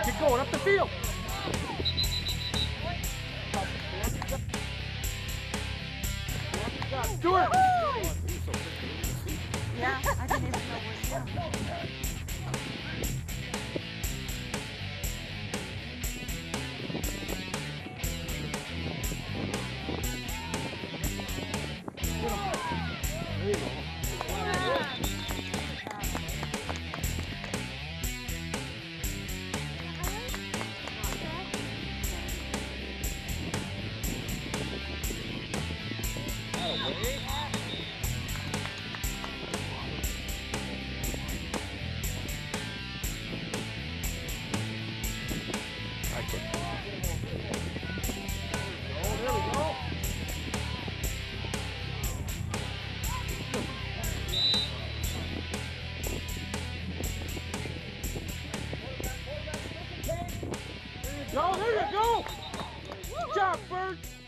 Get going up the field. Do it. Yeah, I didn't even know where to go. There you go. Go, there you go! Good job, Bird!